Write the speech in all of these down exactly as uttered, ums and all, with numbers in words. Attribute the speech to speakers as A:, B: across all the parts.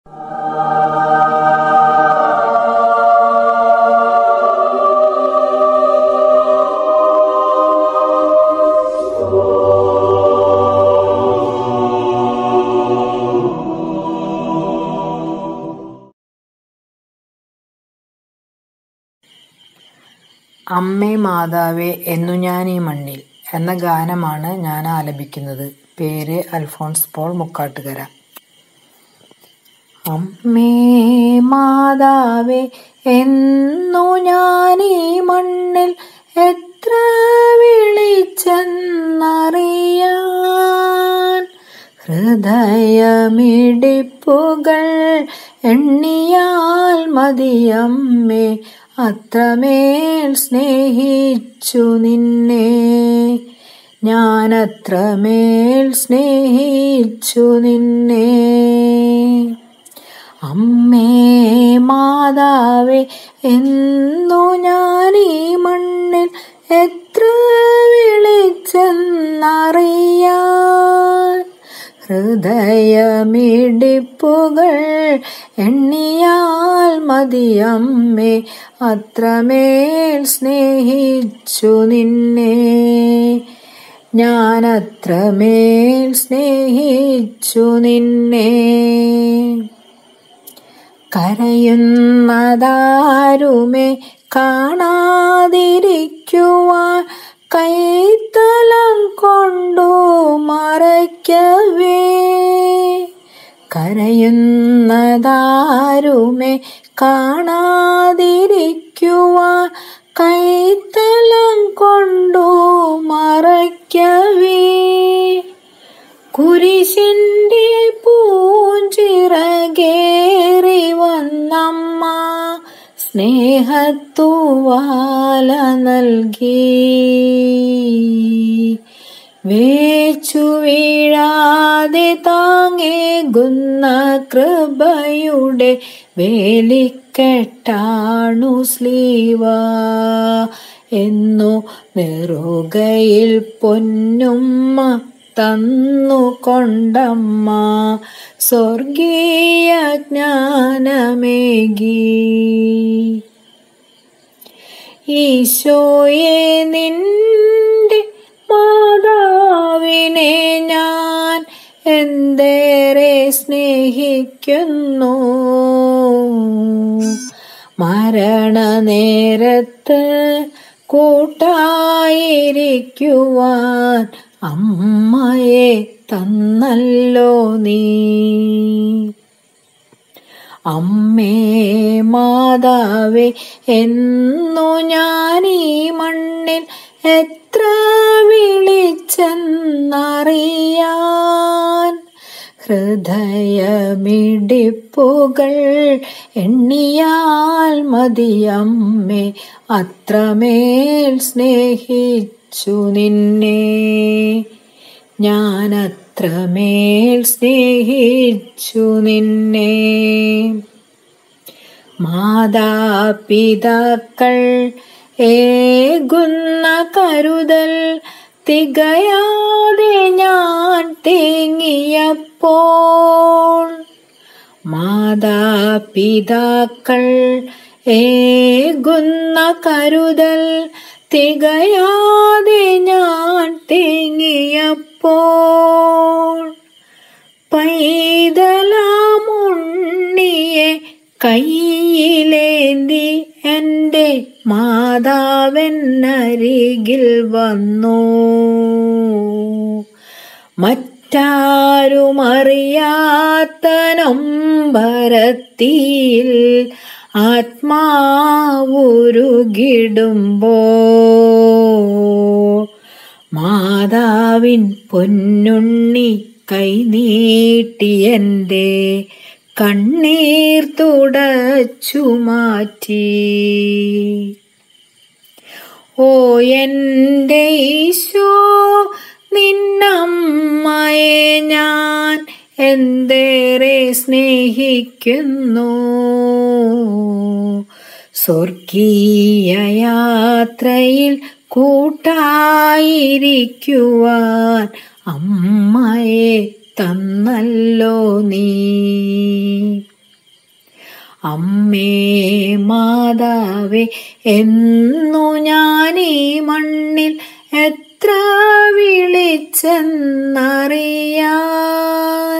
A: അമ്മേ മാതാവേ എന്നു ഞാനീ മണ്ണിൽ എന്ന ഗാനമാണ് ഞാൻ ആലപിക്കുന്നത്. പേര് അൽഫോൺസ് പോൾ മുക്കാട്ടുകര. അമ്മേ മാതാവേ എന്നു ഞാനീ മണ്ണിൽ എത്ര വിളിച്ചെന്നറിയാൻ, ഹൃദയമിടിപ്പുകൾ എണ്ണിയാൽ മതിയമ്മേ, അത്രമേൽ സ്നേഹിച്ചു നിന്നെ ഞാനത്രമേൽ സ്നേഹിച്ചു നിന്നെ. അമ്മേ മാതാവേ എന്നു ഞാനീ മണ്ണിൽ എത്ര വിളിച്ചെന്നറിയാൻ, ഹൃദയമിടിപ്പുകൾ എണ്ണിയാൽ മതിയമ്മേ, അത്രമേൽ സ്നേഹിച്ചു നിന്നെ ഞാനത്രമേൽ സ്നേഹിച്ചു നിന്നെ. കരയുന്നതാരുമേ കാണാതിരിക്കുവാൻ കൈത്തലം കൊണ്ടു മറയ്ക്കവേ, കരയുന്നതാരുമേ കാണാതിരിക്കുവാൻ കൈത്തലം കൊണ്ടു മറയ്ക്കവേ, കുരിശിന്റെ പൂഞ്ചിറകേറി വന്നമ്മ സ്നേഹത്തൂവാല നൽകി, വേച്ചു വീഴാതെ താങ്ങേകുന്ന കൃപയുടെ വേലിക്കെട്ടാണു സ്ലീവ എന്നു നെറുകയിൽ പൊന്നുമ്മ തന്നു കൊണ്ടമ്മ സ്വർഗീയ ജ്ഞാനമേകി. ഈശോയെ നിന്റെ മാതാവിനെ ഞാൻ എന്തേറെ സ്നേഹിക്കുന്നു, മരണനേരത്ത് കൂട്ടായിരിക്കുവാൻ അമ്മയെ തന്നല്ലോ നീ. അമ്മേ മാതാവേ എന്നു ഞാനീ മണ്ണിൽ എത്ര വിളിച്ചെന്നറിയാൻ, ഹൃദയമിടിപ്പുകൾ എണ്ണിയാൽ മതിയമ്മേ, അത്രമേൽ സ്നേഹിച്ചു നിന്നെ ഞാനത്രമേൽ സ്നേഹിച്ചു നിന്നെ. മാതാപിതാക്കൾ ഏകുന്ന കരുതൽ തികയാതെ ഞാൻ തേങ്ങിയപ്പോൾ, മാതാപിതാക്കൾ ഏകുന്ന കരുതൽ തികയാതെ ഞാൻ തേങ്ങിയപ്പോൾ, പൈതലാമുണ്ണിയെ കയ്യിലേന്തി എൻ്റെ മാതാവെന്നരികിൽ വന്നു, മറ്റാരുമറിയാത്ത നൊമ്പരത്തിയിൽ ആത്മാവുരുകിടുമ്പോൾ, മാതാവിൻ പൊന്നുണ്ണി കൈനീട്ടി എൻ്റെ കണ്ണീർ തുടച്ചു മാറ്റി. ഓ എൻ്റെ ഈശോ നിന്നമ്മയെ ഞാൻ എന്തേറെ സ്നേഹിക്കുന്നു, സ്വർഗീയ യാത്രയിൽ കൂട്ടായിരിക്കുവാൻ അമ്മയെ തന്നല്ലോ നീ. അമ്മേ മാതാവേ എന്നു ഞാനീ മണ്ണിൽ എത്ര വിളിച്ചെന്നറിയാൻ.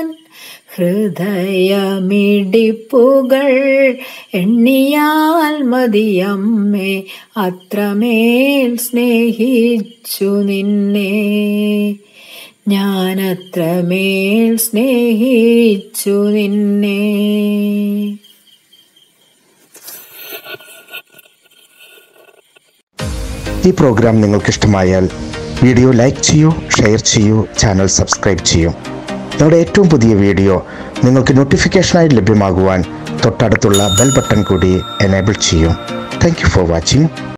A: ഹൃദയമിടിപ്പുകൾ എണ്ണിയാൽ മതിയമ്മേ, അത്രമേൽ സ്നേഹിച്ചു നിന്നെ ഞാനത്രമേൽ സ്നേഹിച്ചു നിന്നെ.
B: ഈ പ്രോഗ്രാം നിങ്ങൾക്ക് ഇഷ്ടമായാൽ വീഡിയോ ലൈക്ക് ചെയ്യൂ, ഷെയർ ചെയ്യൂ, ചാനൽ സബ്സ്ക്രൈബ് ചെയ്യൂ. ഞങ്ങളുടെ ഏറ്റവും പുതിയ വീഡിയോ നിങ്ങൾക്ക് നോട്ടിഫിക്കേഷനായി ലഭ്യമാകുവാൻ തൊട്ടടുത്തുള്ള ബെൽ ബട്ടൺ കൂടി എനേബിൾ ചെയ്യൂ. Thank you for watching.